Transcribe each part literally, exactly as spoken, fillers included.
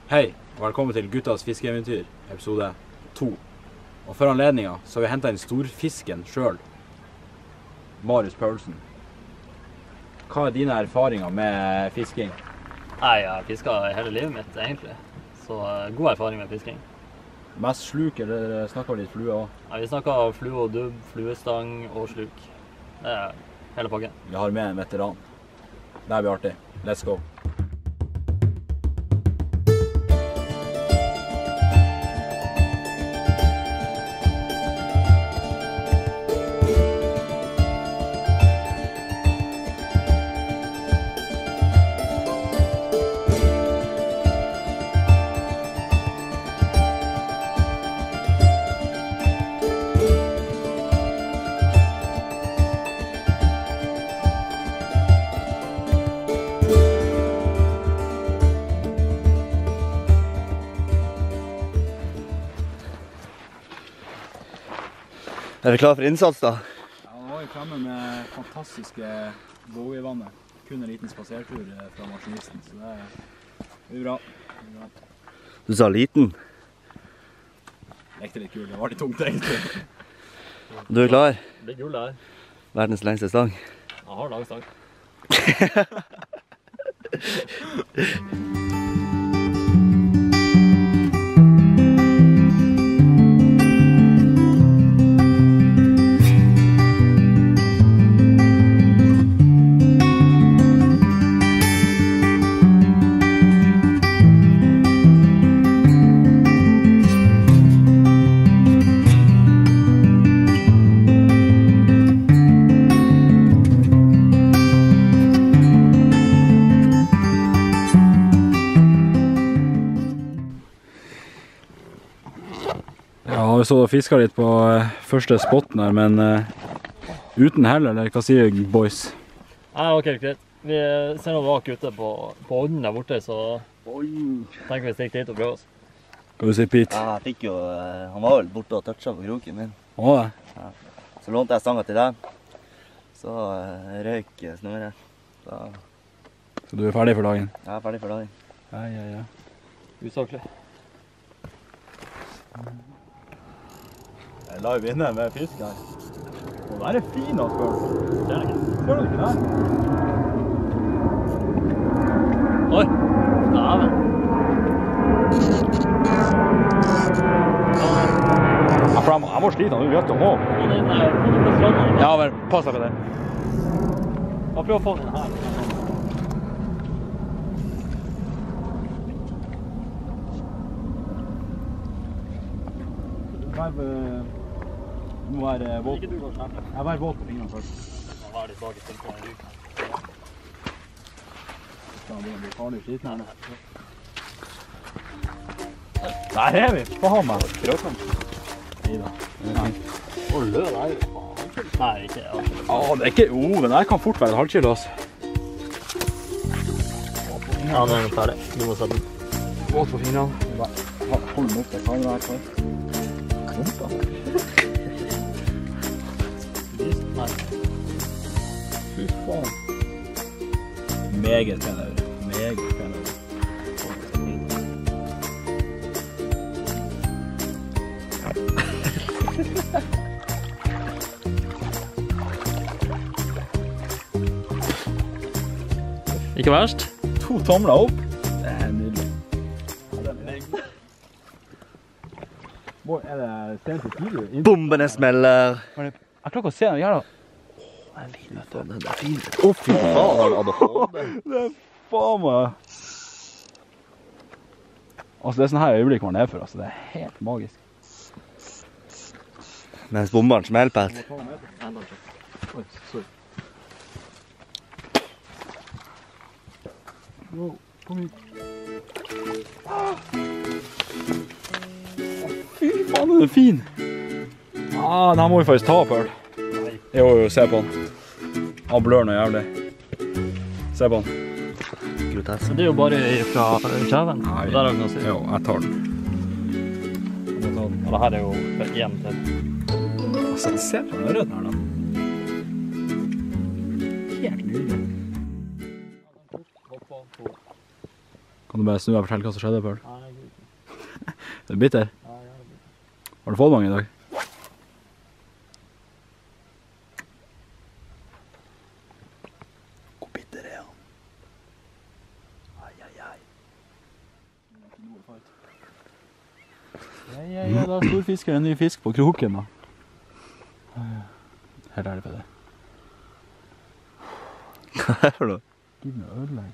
Hei, og velkommen til Guttas fiskeeventyr, episode to. Og for anledningen så har vi hentet inn storfisken selv, Marius Paulsen. Hva er dine erfaringer med fisking? Nei, jeg har fisket hele livet mitt, egentlig. Så god erfaring med fisking. Mest sluk, eller snakker vi litt flue også? Ja, vi snakker flue og dubb, fluestang og sluk. Det er hele pakken. Vi har med en veteran. Det blir artig. Let's go. Er vi klar for innsats da? Ja, nå var vi fremme med fantastiske Vågøyvannet. Kun en liten spasertur fra maskinisten, så det er bra. Det er bra. Du sa liten? Lekte litt kul, det var litt tungt egentlig. Du er klar? Det blir gull her. Verdens lengste stang. Jeg har lagstang. Ja, vi så og fisket litt på uh, første spotten her, men uh, uten hell, eller hva sier boys? Ja, ok, greit. Vi ser noe vak ute på, på odden der borte, så tenker vi stikke dit og prøve oss. Hva du sier, Pete? Ja, jeg fikk jo, han var vel borte og touchet på kroken min. Å, det? Ja. Så lånte jeg stanga til deg. Så uh, røyk snøret. Så... Så du er ferdig for dagen? Jeg er ferdig for dagen. Ja, ja, ja. Usaklig. Jeg la jo vinne med fisk her. Å, det er fin, altså. Ser du ikke? Ser du ikke der? Oi! Dæven. Ja, for jeg må, jeg må slite, du vet jo må. Få den der, få den på stranden. Ja, men pass deg på det. Bare prøv å få den her. Du må være våt. Ikke du går snart. Jeg må være våt på fingrene først. Jeg har litt bak i stilken av rygg. Det blir farlig skiten her. Der er vi! Faen meg! Krøkken. Neida. Nei. Å, lø, det er jo faen. Nei, ikke ja. Ja, det er ikke... Oh, den der kan fort være et halvkilo, altså. Ja, den er ferdig. Du må sette den. Våt på fingrene. Hold den opp, det kan være kvar. Klump, da. Nei. Fy faen. Meget pen øre. Meget pen øre. Ikke verst. To tomler opp. Det er nydelig. Hvor er det sent i tidlig? Bombene smeller. Jeg klarer ikke å se den her da. Åh, den er fin, vet du. Den er fin. Åh, fy faen, har du A D H D? Det er faen meg. Altså, det er sånn her øyeblikk man er for, altså. Det er helt magisk. Mens bomberen smeller, Pert. Oi, sorry. Wow, kom hit. Ah. Fy faen, den er fin. Ah, den her må vi faktisk ta, Pearl. Jo, jo, se på den. Han blør noe jævlig. Se på den. Grotesk. Det er jo bare fra kjæven. Nei. Der har vi noe å si. Jo, jeg tar den. Jeg må ta den. Og det her er jo igjen til. Altså, se på den røden her da. Helt nydelig. Kan du bare snu og fortelle hva som skjedde, Pearl? Nei, Er du bitter? Ja, jeg er bitter. Har du fått mange i dag? Hvor bitter er han? Ai, ai, ai. Ja, ja, ja, da er storfisker en ny fisk på kroken da. Helt ærlig på det. Hva er det for noe? Giv meg ødelegg.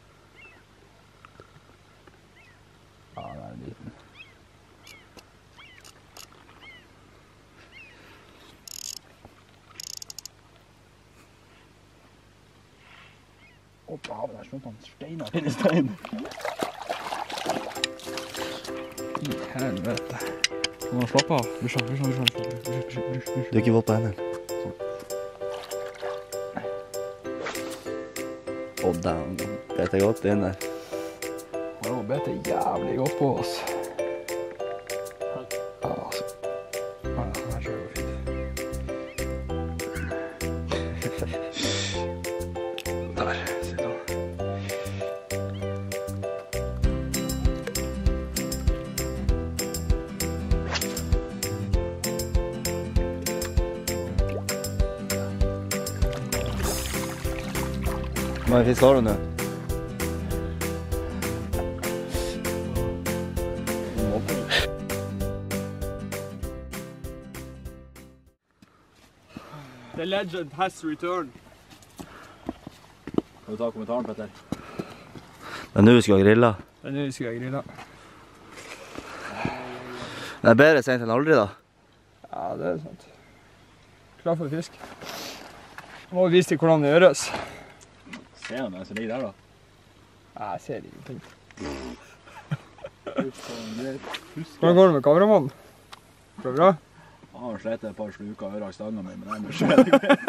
Ja, det er en liten. Å, bra, der skjønte han steiner til stein. I helvete. Nå må slappe av. Busha, busha, busha, busha, busha, busha. Du er ikke våt på hendene. Å, damn. Det er godt inn der. Det var bete jævlig godt på oss. Ja, altså. Ja, her ser det fint. Der, sitter han. Hvor mange fisk har du nå? The legend has returned. Kan du ta kommentaren, Petter? Det er nå vi skal grille. Det er nå vi skal grille. Det er bedre sent enn aldri da. Ja, det er sant. Klar for fisk. Må vi vise til hvordan det gjøres. Se han den som ligger der da. Nei, jeg ser ingenting. Husk. Hvordan går det med kameramannen? Går det bra? Jeg har slet et par sluker øra i stangen min, men jeg må se.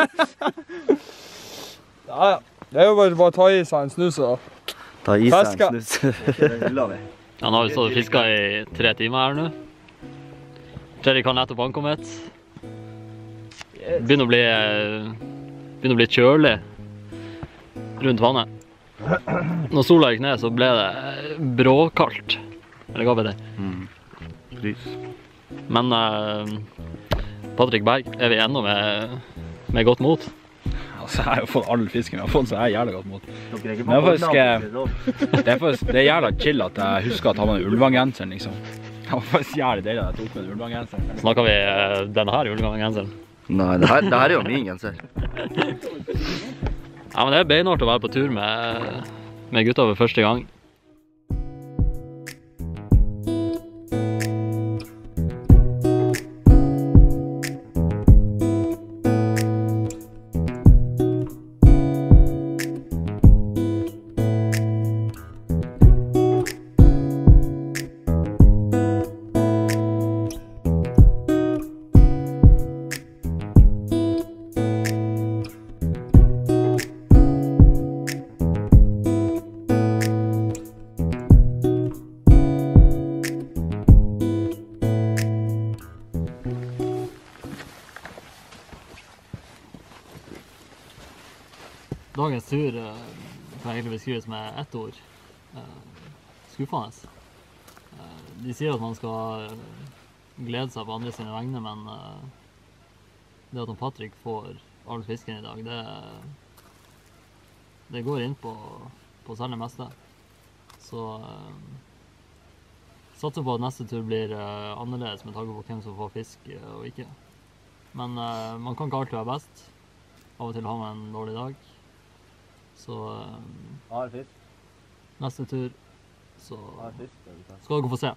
Ja, ja. Det er jo bare, bare å ta i seg en snus og Ta i seg Feska. en snus. Det griller vi. Ja, nå har vi stått og fisket i tre timer her nå. Fredrik har nettopp ankommet. Begynner å bli, begynner å bli kjølig rundt vannet. Når sola gikk ned så ble det bråkaldt. Eller hva vet jeg? Mm. Frys. Men uh, Patrick Berg, er vi ennå med, med godt mot? Altså, jeg har jo fått all fisken jeg har fått, så jeg er jævlig godt mot. Dere er ikke Men jeg på faktisk, ordnavn, Det er, faktisk, det er jævla chill at jeg husker at han var en Ulvang-genseren, liksom. Det var faktisk jævlig deilig at jeg tok med en Ulvang-genseren. Snakker vi uh, denne her julegangenseren? Nei, det her, det her er jo min genser. Ja, men det er beinhardt å være på tur med, med gutta for første gang. Dagens tur uh, kan egentlig beskrives med ett ord. Uh, skuffende. Uh, de sier at man skal uh, glede seg på andre sine vegne, men uh, det at Patrick får all fisken i dag, det, det går inn på, på selv det meste. Så uh, satser på at neste tur blir uh, annerledes med tanke på hvem som får fisk uh, og ikke. Men uh, man kan ikke alltid være best. Av og til har man en dårlig dag. Så um, neste tur så skal dere få se.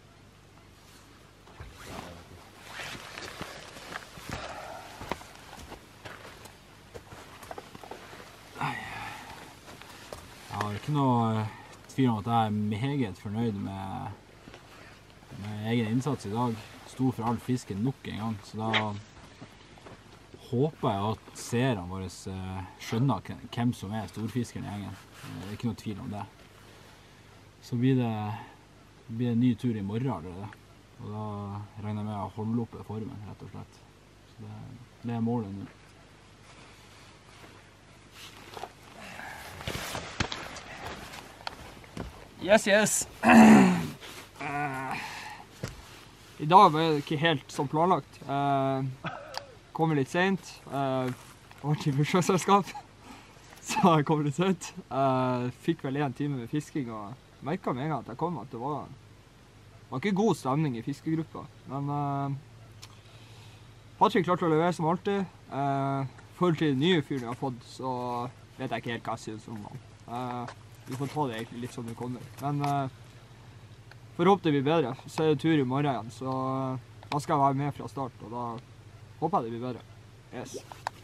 Jeg har ikke noe tvil om at jeg er meget fornøyd med, med egen innsats i dag. Sto for all fisken nok en gang, så da håper jeg at seerne våre skjønner hvem som er storfiskeren i gjengen. Det er ikke noe tvil om det. Så blir det, blir det en ny tur i morgen allerede. Og da regner jeg med å holde oppe formen, rett og slett. Så det, det er målet nå. Yes, yes. I dag var det ikke helt som planlagt. Uh, kommer litt sent. Uh, var til bursdagsselskap, så jeg kom litt sent. Uh, fikk vel en time med fisking, og merket med en gang at jeg kom at det var, var ikke god stemning i fiskegruppa. Men uh, Patrick klarte å levere som alltid. Uh, for til den nye fyren jeg har fått, så vet jeg ikke helt hva jeg synes om han. Uh, vi får ta det egentlig litt som det kommer. Men uh, forhåpentlig blir bedre. Så er det tur i morgen igjen, så da skal jeg være med fra start, og da håper jeg det blir bedre. Yes.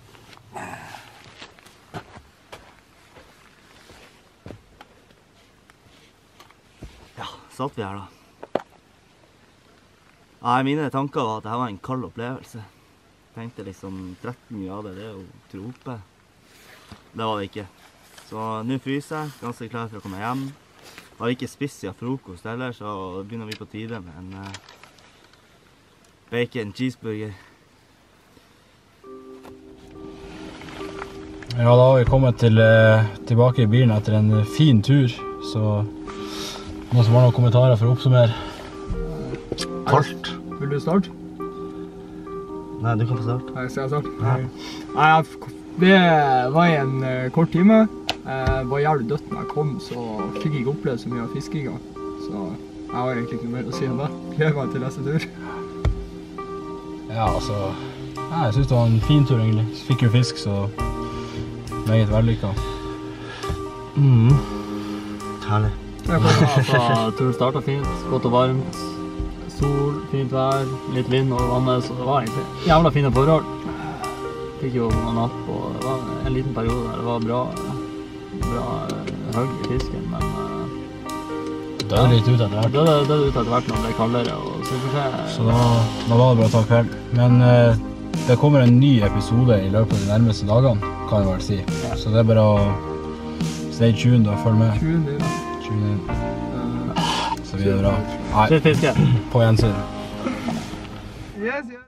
Ja, satt vi her da. Nei, mine tanker var at dette var en kald opplevelse. Jeg tenkte liksom tretten grader, det er jo trope. Det var det ikke. Så nå fryser jeg, ganske klar for å komme hjem. Har ikke spist siden frokost heller, så begynner vi på tide med en uh, bacon cheeseburger. Ja, da har vi kommet til, uh, tilbake i bilen etter en fin tur, så noen som har noen kommentarer for å oppsummere. Kaldt. Vil du starte? Nei, du kan få starte. Nei, skal jeg starte? Nei. Nei, det var i en uh, kort time. Jeg var jævlig dødt når jeg kom, så fikk jeg ikke oppleve så mye av fiskinga. Så jeg har egentlig ikke mer å si om det. Gleder meg til neste tur. Ja, altså, ja, jeg synes det var en fin tur egentlig. Fikk jo fisk, så meget vellykket. Mm. Herlig. Altså, turen startet fint, godt og varmt. Sol, fint vær, litt vind over vannet, så det var egentlig jævla fine forhold. Fikk jo en napp, og det var en liten periode der det var bra. bra høg i fisken, men uh, det er litt ut etter hvert. Det er det ut etter hvert når det ble kaldere, og så får se. Så da, da var det bare å ta kveld. Men uh, det kommer en ny episode i løpet av de nærmeste dagene, kan jeg vel si. Ja. Så det er bare å stay tuned og følge med. Tune in. Tune in. Uh, så vi er bra. Nei, på gjensyn. Yes, yes.